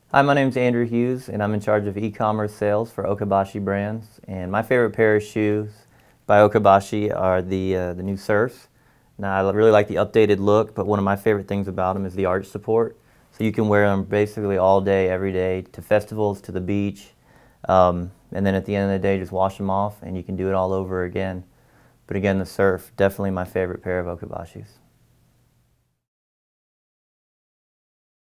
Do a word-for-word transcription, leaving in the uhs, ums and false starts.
Hi, my name is Andrew Hughes, and I'm in charge of e-commerce sales for Okabashi brands. And my favorite pair of shoes by Okabashi are the uh, the new Surfs. Now, I really like the updated look, but one of my favorite things about them is the arch support. So you can wear them basically all day, every day, to festivals, to the beach, um, and then at the end of the day, just wash them off, and you can do it all over again. But again, the Surf, definitely my favorite pair of Okabashis.